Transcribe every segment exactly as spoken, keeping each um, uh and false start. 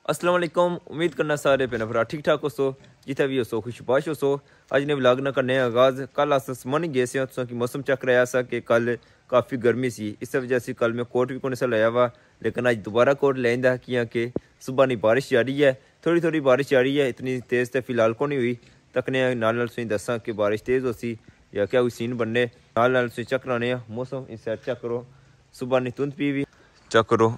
अस्सलाम वालेकुम। उम्मीद करना सारे भैन भरा ठीक ठाक हो सो, जिथे भी हो सो खुशबाश हो सो। अज ने व्लॉग ना करने आगाज कल अस आसमानी गए से तुसा कि मौसम चेक रहा सा कि कल काफ़ी गर्मी सी, इस वजह से कल मैं कोट भी कौन सा लाया हुआ, लेकिन अज दोबारा कोट लेंदा किया कि सुबह नहीं बारिश जा रही है, थोड़ी थोड़ी बारिश जा रही है, इतनी तेज़ तो फिलहाल को नहीं हुई। तकने नाल नाल तुसीं दसा कि बारिश तेज़ हो सी या क्या कोई सीन बनने, नाल नाल तुसीं चेक कराने मौसम इस साइड चेक करो। सुबह नहीं धुंध पी भी चेक करो,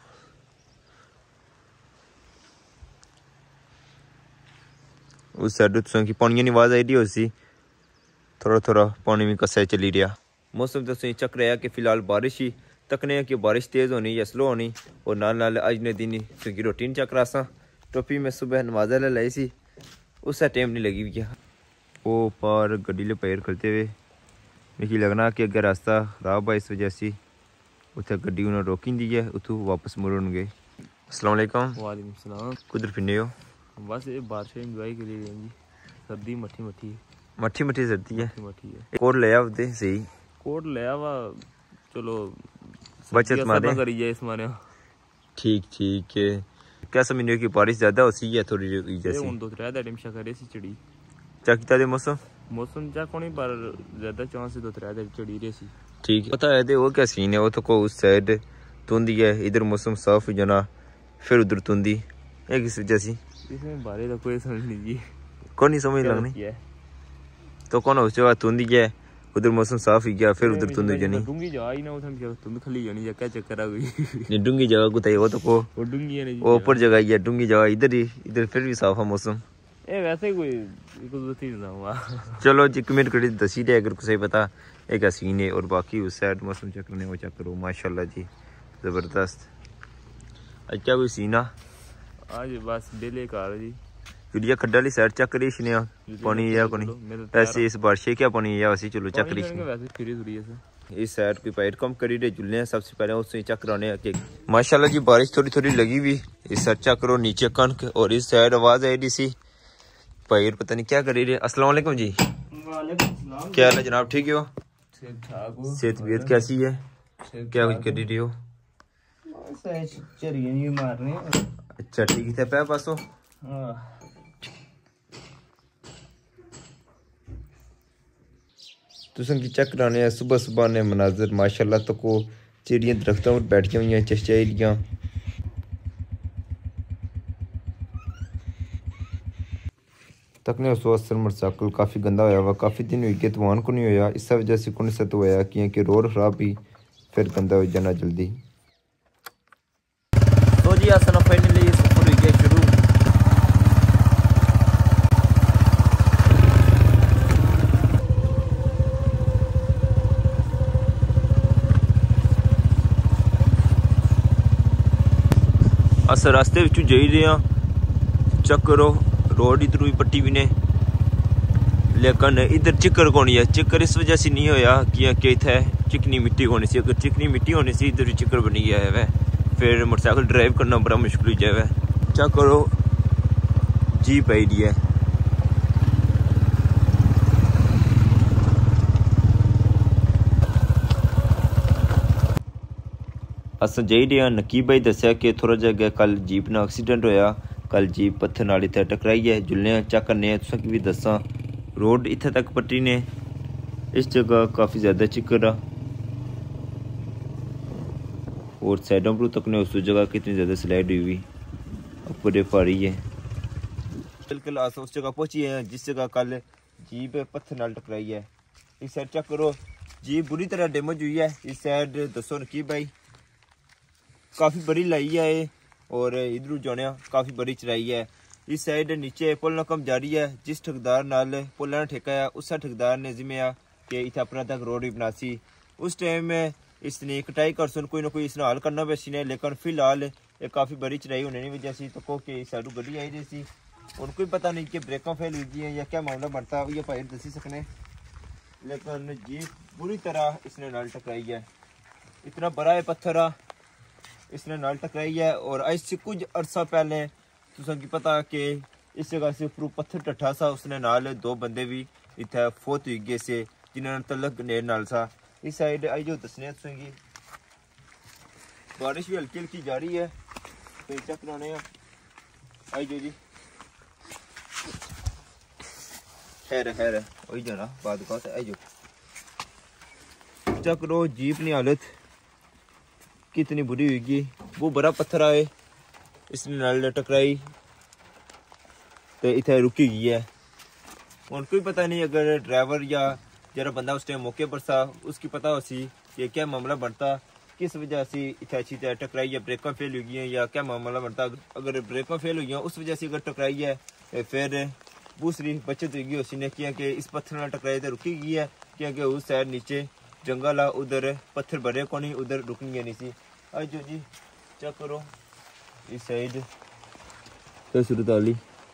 उस साइड तुसा की पानी की आवाज़ आई रही हो सी, थोड़ा थोड़ा पानी भी कसा चली रहा। मौसम तो तुसीं चेक रहा कि फिलहाल बारिश ही तकने कि बारिश तेज़ होनी या स्लो होनी। और नाल नाल अज ने दिन तुझी रूटीन चेक करा सा। टोपी में सुबह नमाजा ले लाई सी, उस टाइम नहीं लगी हुई। वो पार गड्डी ले पैर करते हुए मुझे लगना कि अगर रास्ता खराब है, इस वजह से उसे गड्डी उन्हें रोकी दी है, उतों वापस मुड़न गए। अस्सलाम वालेकुम। वालेकुम सलाम। कुदर फिरने हो? बस ये बारिश एंजॉय के लिए जी, सर्दी मठी मठी मठी मठी सर्दी है, मठी है। कोट ले आओ दे सही, कोट ले आवा, चलो बचत मारे करी जाए इस मारे। ठीक ठीक है। क्या समझने की बारिश ज्यादा होती है थोड़ी जैसे हुन दो त्रै दिन शा करे सी चढ़ी चकता दे मौसम मौसम जा कोनी, पर ज्यादा चांस दो त्रै दिन चढ़ी रही सी। ठीक पता है दे वो क्या सीन है, वो तो को उस साइड तुंदी है, इधर मौसम साफ जना, फिर उधर तुंदी है, किस वजह से इसमें बारे तो कोई समझ नहीं जी, कौन नहीं समझ लगनी तो कौन उस जगह तुंदी है, उधर मौसम साफ ही गया, फिर उधर तुंदी जनी डूंगी जा ही ना उधर तुंद खली जानी, क्या चक्कर आ गई नहीं डूंगी जगह को वो तो को वो डूंगी है नहीं, वो ऊपर जगह ही है डूंगी जगह, इधर ही इधर फिर भी साफ है मौसम। ए वैसे कोई कुछ नहीं हुआ। चलो जी कमेंट करी दसी दे अगर कुछ पता एक सीन है। और बाकी उस साइड मौसम चेक करने वो चेक करो, माशाल्लाह जी ज़बरदस्त। आज क्या कोई सीन आ आज बस बेले कार जी, वीडियो खड्डा वाली साइड चेक करी इसने पानी या कोनी, वैसे इस बारिश क्या पानी या वैसे चलो चेक करी वैसे फिरी थोड़ी है। इस साइड की पाइट कम करी दे जुलने सबसे पहले उससे चेक कराने के माशाल्लाह जी बारिश थोड़ी थोड़ी लगी हुई। इस साइड चेक करो नीचे कनक, और इस साइड आवाज आई दी सी भाई पता नहीं क्या करी रहे। अस्सलाम वालेकुम जी। वालेकुम क्या हाल है जनाब, ठीक हो? ठीक ठाक हो? सेहत तबीयत कैसी है? क्या कुछ कर रही हो? अच्छा ठीक है पे पासो तुसन की चेक कराने हैं सुबह सुबह ने मनाजर माशाल्लाह, तो को चिड़ियाँ दरख्तों पर बैठी हुई हैं चहचहाइयाँ। तकने उस असर मोटरसाइकिल काफ़ी गंदा होया हुआ, काफ़ी दिन हुई कि तूफान को नहीं होया, इस वजह से कौन सा तो होया कि रोड खराब भी फिर गंदा हो जाना जल्दी। तो जी आसना फाइनली सफर हुई गया शुरू। अस रास्ते विचू जाई रहे हैं, चेक करो रोड इधर भी पट्टी भी ने, लेकिन इधर चिक्कर कौन है, चिक्कर इस वजह से नहीं होया कि इतने चिकनी मिट्टी होनी सी, अगर चिकनी मिट्टी होनी सी इधर भी चिक्कर बनी गया है वह, फिर मोटरसाइकिल ड्राइव करना बड़ा मुश्किल हो जाए। चेक करो जीप आई डी है, अस जाई रहे नकीब भाई दसिया कि थोड़ा जगह कल जीप ना एक्सीडेंट होया, कल जीप पत्थर नाल इत्थे टकराई है। जुलने चेक करने तुसा की भी दसा रोड इत्थे तक पट्टी ने, इस जगह काफ़ी ज़्यादा चिक्कर आ, और साइडों पर तक ने उस जगह कितनी ज़्यादा स्लाइड हुई हुई ऊपर पहाड़ी है। बिल्कुल अस उस जगह पहुंची है जिस जगह कल जीप पत्थर नाल टकराई है। इस साइड चेक करो जीप बुरी तरह डैमेज हुई है। इस साइड दसो नकीब भाई काफ़ी बड़ी लाई है, और इधर जाने काफ़ी बड़ी चढ़ाई है। इस साइड नीचे पुल ना कम जारी है, जिस ठेकेदार नाल पुल ना ठेका है उस ठेकेदार ने जिम्मे कि इतना अपना तक रोड भी बनासी, उस टाइम में इसने कटाई कर सुन कोई ना कोई इसने हल करना पैसी ने, लेकिन फिलहाल ये काफ़ी बड़ी चढ़ाई होने की वजह से तो को कि साइड गड्डी आई रही थी, उनको भी पता नहीं कि ब्रेक फेल हुई है या क्या मामला बनता है, ये भाई दसी सकने, लेकिन जीप बुरी तरह इसने नाल टकराई है। इतना बड़ा है पत्थर इसने नाल टकराई है। और आज से कुछ अरसा पहले तुसा की पता कि इस जगह से ऊपर पत्थर टट्ठा सा, उसने नाल दो बंदे भी इतना फौत हुई गए से जिन्होंने तलक नेर नाल सा। इस साइड आई जो दसने तुसेंगी बारिश भी हल्की हल्की जा रही है, तो चेक कराने आई जो जी खैर खैर वही जाना बाद का आई जो चेक करो जीप की हालत कितनी बुरी हुई। वो बड़ा पत्थर आए इसने नाल टकराई तो इतने रुकी गई है। उनको भी पता नहीं अगर ड्राइवर या जरा बंदा उस टाइम मौके पर था उसकी पता हो सी कि क्या मामला बनता, किस वजह से इतने अच्छी तरह टकराई है, ब्रेक फेल हुई है या क्या मामला बनता। अगर ब्रेक फेल हुई है उस वजह से अगर टकराई है फिर दूसरी बचत हुई उसी ने किया कि इस पत्थर में टकराई तो रुकी गई है क्योंकि उस साइड नीचे जंगल आ उधर पत्थर भरे को नहीं उधर रुकनी नहीं सी। आज जो जी चेक करो इस साइड तो सूरत वाली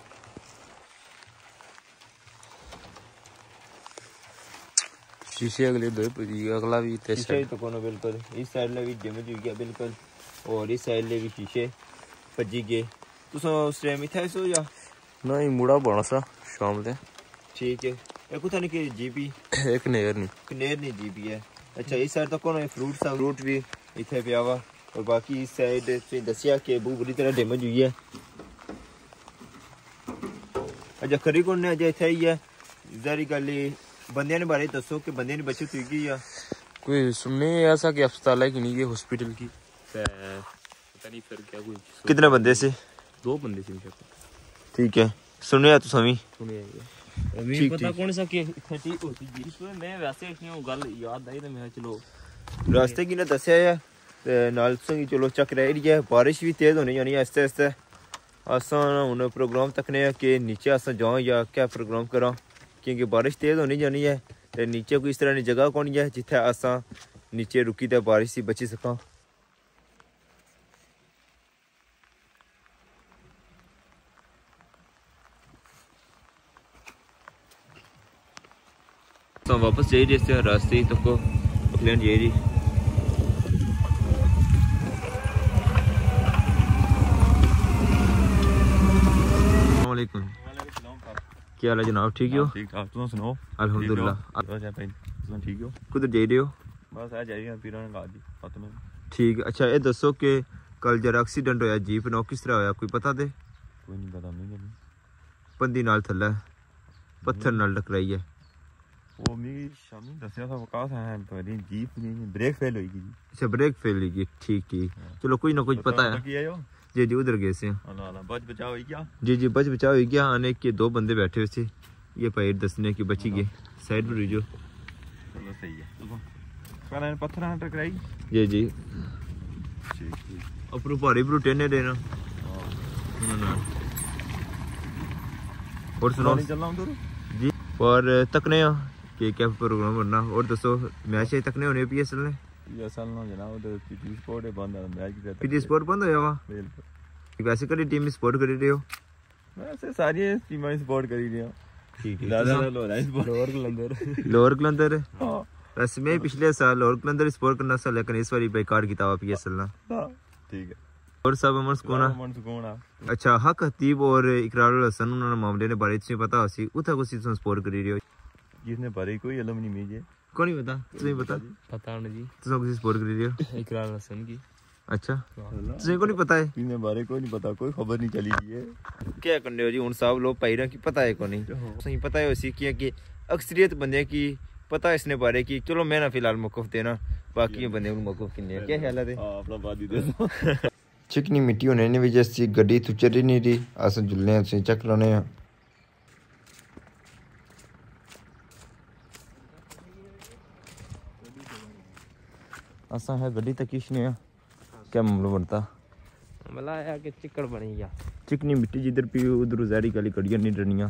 शीशे अगले दो अगला भी शीशे तो कोनो बिल्कुल इस साइड ले भी डैमेज हो गया बिल्कुल और इस साइड ले भी शीशे भजी गए। तुस उस टाइम इथे सो या नहीं मुड़ा बना सा शाम से ठीक है एक कुछ नहीं कि जीपी एक नेर नहीं कनेर नहीं जीपी है। अच्छा इस साइड तो कोनो फ्रूट सा फ्रूट भी इथे पिया हुआ और बाकी इस साइड से दसिया कि बहुत बुरी तरह डैमेज हुई है। अच्छा खरी कौन ने अजय इथे ही है जरी गल बंदे ने बारे दसो कि बंदे ने बचत हुई गई या कोई सुनने ऐसा कि अस्पताल है कि नहीं ये हॉस्पिटल की पता नहीं फिर क्या कोई कितने बंदे से दो बंदे से ठीक है सुने तो सभी सुने अभी पता कौन सा कि थर्टी होती जी इसमें मैं वैसे क्यों गल याद आई तो मैं चलो रास्ते की ने दसया है ते नाल संगी चलो चक रही है बारिश भी तेज होनी जानी है आस्ते आस्ते असां हुन प्रोग्राम तकने कि नीचे असां जाओ या क्या प्रोग्राम करा क्योंकि बारिश तेज होनी जानी है ते नीचे कोई इस तरह की जगह कौन है जिथे असां नीचे रुकी ते बारिश से बची सका। तो वापस जाइए जैसे रास्ते तक को पकड़न जाइए। क्या हाल है जनाब ठीक हो? ठीक ठाक तुम सुनाओ? अल्हम्दुलिल्लाह ठीक हो? कुधर जाई रहे हो? बस आ जाइए पीरां गाजी खत्म ठीक अच्छा ये दसो कि कल जरा एक्सीडेंट होया जीप नो किस तरह होया कोई पता दे? कोई नहीं पता नहीं बंदी नाल थल्ला पत्थर नाल टकराई है वो मी शामी दसया था वकास है पर जीप नहीं ब्रेक फेल हुई गई। अच्छा ब्रेक फेल हुई ठीक ठीक चलो कुछ ना कुछ पता है जी जी उधर गए थे बच बचाव हुई क्या? जी जी बच बचाव हुई क्या आने के दो बंदे बैठे हुए थे ये पैर दसने की बची गए साइड पर जो चलो सही है पत्थर टकराई जी जी ठीक ठीक अपरू भारी भरू टेने देना और सुनो चलना उधर जी और तकने कि क्या प्रोग्राम करना और दसो मैच तकने होने पी एस एल ने ये असल ना जनाब उधर पीटी स्पोर्ट है बंद है मैच की पीटी स्पोर्ट बंद होया वा बिल्कुल वैसे करी टीम सपोर्ट कर रहे हो वैसे सारी टीमें सपोर्ट कर रही हैं ठीक है ज्यादा लोअर कलंदर लोअर कलंदर हां वैसे मैं पिछले साल लोअर कलंदर सपोर्ट करना था लेकिन इस बार बेकार किया हुआ पीएसएल ना ठीक है और सब अमन सुकून अमन सुकून अच्छा हक हतीब और इकरारुल हसन उन्होंने मामले ने बारे में पता होसी उथा को सीजन सपोर्ट कर रही हो जिसने बारे कोई इल्म नहीं मुझे कौन नहीं पता तुम्हें पता पता नहीं जी तुम किसी सपोर्ट कर रही हो इकरार हसन की अच्छा तुझे को नहीं पता है इन्हें बारे को नहीं पता कोई खबर नहीं चली है क्या करने हो जी उन सब लोग पाइरा की पता है को नहीं सही पता है उसी की कि अक्सरियत बंदे की पता है इसने बारे की चलो मैं ना फिलहाल मौकूफ देना बाकी बंदे को मौकूफ किन्ने क्या ख्याल है अपना बात ही दे चिकनी मिट्टी होने की वजह से गड्डी तो चली नहीं रही अस जुलने उसे चक लाने असा है गड्डी तक किसने क्या मामला बनता मामला है कि चिकड़ बनी गया चिकनी मिट्टी जिधर पी उधर जहरी गाली कड़ियां नहीं डरनिया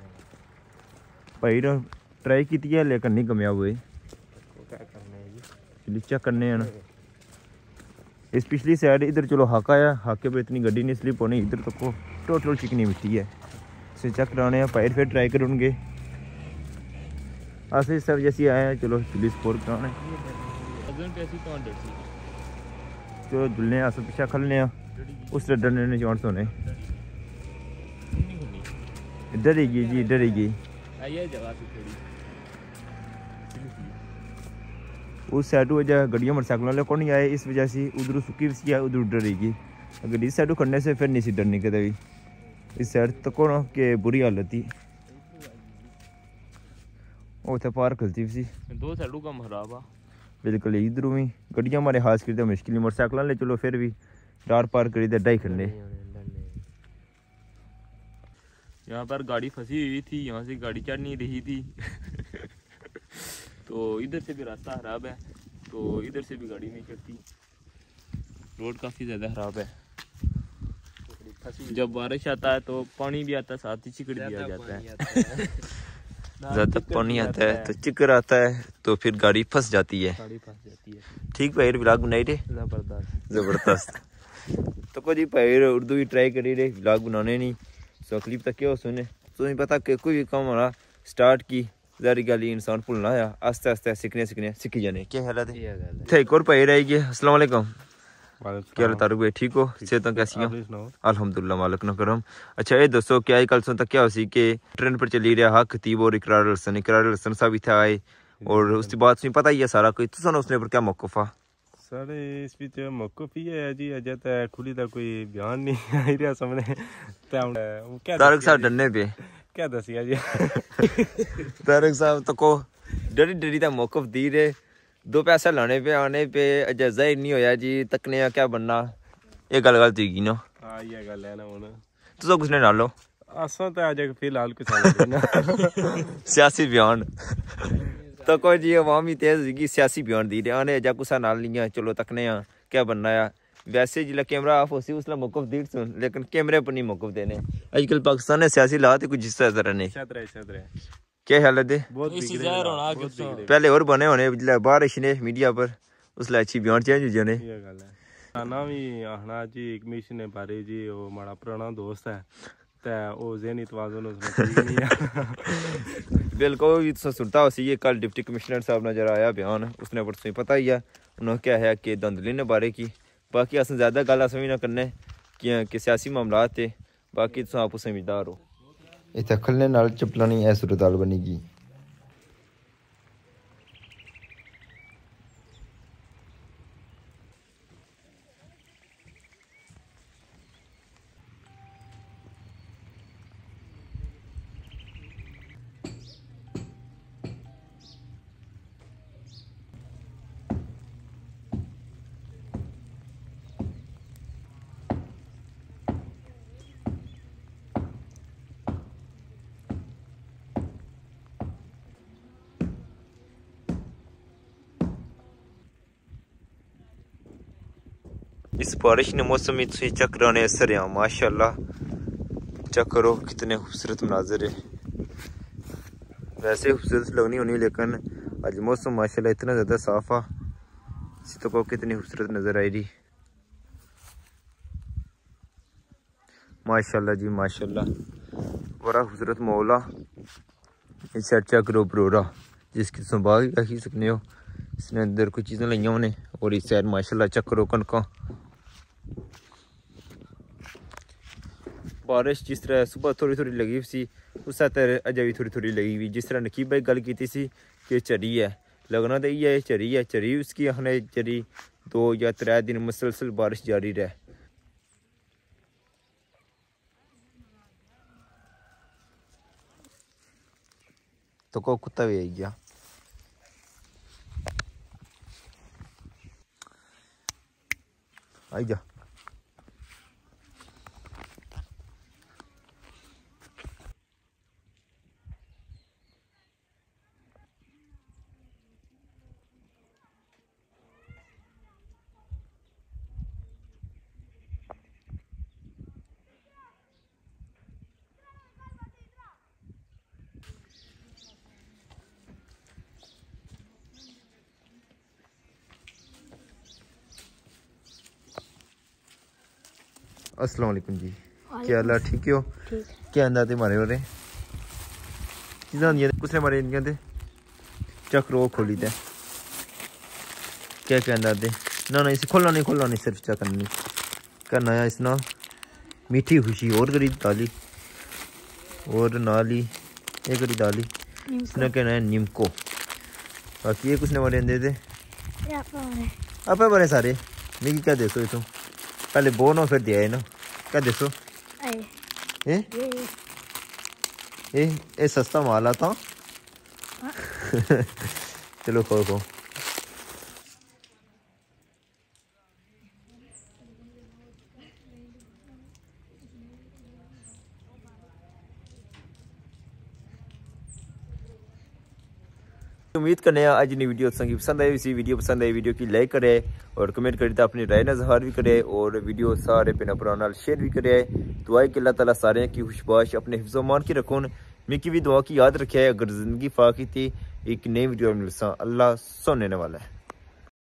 भाई ट्राई की है लेकिन नहीं कमिया हुए चेक करने हैं ना इस पिछली साइड इधर चलो हाका है हाके पर इतनी गड्डी नहीं स्लिप होनी इधर तक को टोटल चिकनी मिट्टी है इसे चेक कराने हैं पैर फिर ट्राई करेंगे ऐसे सब जैसी आए हैं चलो पुलिस स्पोर्ट कराने चलो जुलने अस पिछा खलने उस डरने ने चांस होने इधर ही गई जी इधर ही गई उस साइड वजह गड्डियाँ मोटरसाइकिल वाले कौन नहीं आए इस वजह से उधर सुखी भी है उधर डर रही गई अगर इस साइड खड़ने से फिर नहीं सी डरने के भी इस साइड तक ना कि बुरी हालत थी उसे पार खलती सी दो साइडों काम खराब आ बिल्कुल इधरों भी गड्डियां हमारे हाथ करते मुश्किल मोटरसाइकिल ले चलो फिर भी डार पार करी दे ढाई खंडे। यहाँ पर गाड़ी फंसी हुई थी, यहाँ से गाड़ी चढ़ नहीं रही थी तो इधर से भी रास्ता खराब है, तो इधर से भी गाड़ी नहीं चढ़ती। रोड काफ़ी ज़्यादा खराब है। जब बारिश आता है तो पानी भी आता है, साथ ही चिकड़ भी आ जाता है ज़्यादा पानी आता है तो चिकर आता है तो फिर गाड़ी फंस जाती है। गाड़ी फंस जाती है। ठीक भाई व्लॉग बनाई रे ज़बरदस्त ज़बरदस्त तो को जी भाई उर्दू भी ट्राई करी रे व्लॉग बनाने नहीं सो क्लिप तक क्यों सुने तुम्हें पता कि कोई भी काम हमारा स्टार्ट की जारी गाली इंसान भूलना आया आस्ते आस्ते सीखने सीखने सीखी जाने क्या हालत है। एक और भाई रहेगी। अस्सलाम वालेकुम, क्या हाल तारुक भाई, ठीक हो? सेहत कैसी हो? अल्हम्दुलिल्लाह मालिक ना करम। अच्छा ये दोस्तों क्या ही कल सुन तक क्या हो सी कि ट्रेंड पर चली रहा हा खतीब और इकरार हसन इकरार हसन साहब इतना आए और उसकी बात सुनी पता ही है सारा कुछ तो सुनो उसने पर क्या मौकफ आ सर इस विच मौकफ ही है जी अजय तो खुली का कोई बयान नहीं आई रहा सामने क्या तारक साहब डरने पे क्या दसिया जी तारक साहब तो को डरी डरी का मौकफ दी रहे दो पैसा लाने पे आने पे अजय जाहिर नहीं होया जी तकने क्या बनना ये गल गल थी ना। हाँ ये गल है ना हुन तुम कुछ नहीं डालो असा तो अजय फिलहाल कुछ ना सियासी बयान तो कोई जी अवाम ही तेज होगी सियासी बयान दी रहे आने अजा कुछ नाल नहीं है चलो तकने आ क्या बनना है। वैसे जिला कैमरा ऑफ होसी उसला मौकफ दी सुन लेकिन कैमरे पर नहीं मौकफ देने आजकल पाकिस्तान ने सियासी लाते कुछ जिस तरह ने क्या हालत है पहले और बने होने जिला बारिश ने मीडिया पर उसला अच्छी बयान चेंज हो जाने ना भी आखना जी कमीशन ने बारे जी वो माड़ा पुराना दोस्त है बिल्कुल सुनता हो सी ये कल डिप्टी कमिश्नर साहब नजर आया बयान उसने पर तुम्हें पता ही है उन्होंने क्या है कि धंधली ने बारे की बाकी अस ज्यादा गल अस भी ना करने कि सियासी मामला थे बाकी तुम आप समझदार हो इतने खलने नाल चप्पल नहीं ऐ सूरत हाल बनेगी। इस बारिश ने मौसम में तुम चेक कराने असर है माशाल्लाह चेक करो कितने खूबसूरत मनाजर है। वैसे खूबसूरत लगनी होनी लेकिन आज मौसम माशाल्लाह इतना ज़्यादा साफ आ इसी तो को कितनी खूबसूरत नज़र आई रही माशाल्लाह जी माशाल्लाह बड़ा खूबसूरत मौला। इस साइड चेक करो बरोरा जिसकी तुम बाग रखी सकने हो इसने अंदर कुछ चीज़ें लाइया उन्हें और इस साइड माशाल्लाह चेक करो कनका बारिश जिस तरह सुबह थोड़ी थोड़ी लगी सी उस तरह अजय भी थोड़ी थोड़ी लगी हुई जिस तरह नकीब भाई गल की सी कि झरी है लगना तो यही है झरी है झरी उसकी आखने झरी दो या त्रै दिन मुसलसल बारिश जारी रहे। तो को कुत्ता भी आई गया आई जा अस्सलाम वालेकुम जी क्या हाल है ठीक हो क्या अंदाजे मारे हो रहे चीज़ां दियां कुछ मारे इंडिया दे चक्रो खोली थे क्या क्या अंदाजे ना ना इसे खोलना नहीं खोलना नहीं सिर्फ चेक करनी करना है इसना मीठी खुशी और करी दाली और नाली ये करी दाली इसने कहना है निमको बाकी ये कुछ ने मारे दे दे आप बड़े सारे मिगी क्या दे सो तुम पहले बो ना फिर दिया है ना क्या दसो ए ए ए सस्ता माल आता चलो खो खो उम्मीद करने आज नी वीडियो संगी पसंद आई। इसी वीडियो पसंद आई वीडियो की लाइक करे और कमेंट करे तो अपनी राय नजहार भी करे और वीडियो सारे पिना पुराना शेयर भी करे। दुआ कि अल्लाह ताला सारे की खुशबाश अपने हिफ्ज़ो मान की रखून। मिकी भी दुआ की याद रखे अगर जिंदगी फाकी थी एक नई वीडियो मिलसा अल्लाह सुनने वाला है।